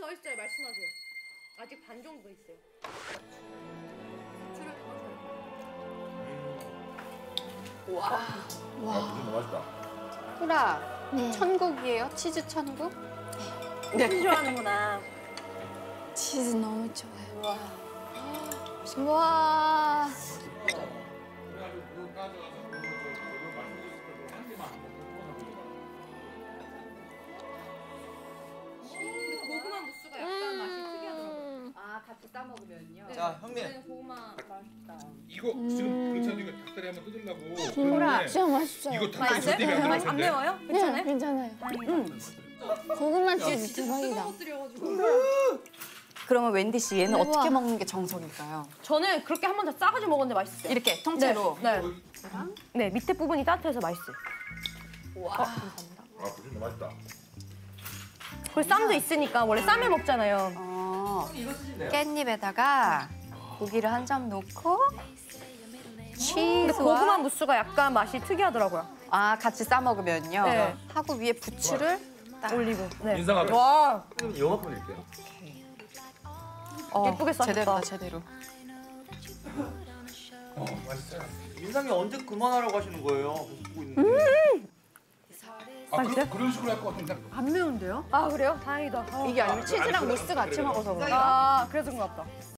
더 있어요. 말씀하세요. 아직 반 정도 있어요. 줄을 더 넣어줘요. 와. 무슨 맛있다. 후라, 네. 천국이에요? 치즈 천국? 치즈 좋아하는구나. 치즈 너무 좋아요. 와. 와. 고구마 무스가 약간 맛이 특이하더라고요. 아, 같이 싸 먹으면요. 네. 자, 형님. 저는 고구마 맛있다. 이거 지금 그렇지 이거 닭다리 한번 뜯으려고. 진짜 그랬는데 맛있어요. 이거 닭다리 절대 안 안 들어갔는데. 매워요? 네, 괜찮아요? 괜찮아요. 고구마 치즈 대박이다. 것들여가지고. 그러면 wendy 씨 얘는 우와. 어떻게 먹는 게 정석일까요? 저는 그렇게 한 번 더 싸가지고 먹었는데 맛있어요. 이렇게 통째로. 네. 네, 밑에 부분이 따뜻해서 맛있어요. 와. 감사합니다. 아, 무슨 맛있다. 그리고 쌈도 있으니까 원래 쌈에 먹잖아요. 깻잎에다가 고기를 한 점 넣고 근데 치즈와 고구마 무스가 약간 맛이 특이하더라고요. 같이 싸 먹으면요. 네. 하고 위에 부추를 딱 올리브. 네. 인상하게. 와, 이만큼 드릴게요. 예쁘게 싸셨다. 제대로다, 제대로. 맛있어요. 민상이 언제 그만하라고 하시는 거예요? 보고 있는데. 아, 맛있어요? 그런 식으로 할 것 같은데. 안 매운데요? 아, 그래요? 다행이다. 이게 아니면 치즈랑 무스 같이 먹어서 그런가? 아, 그래서 그런가 보다.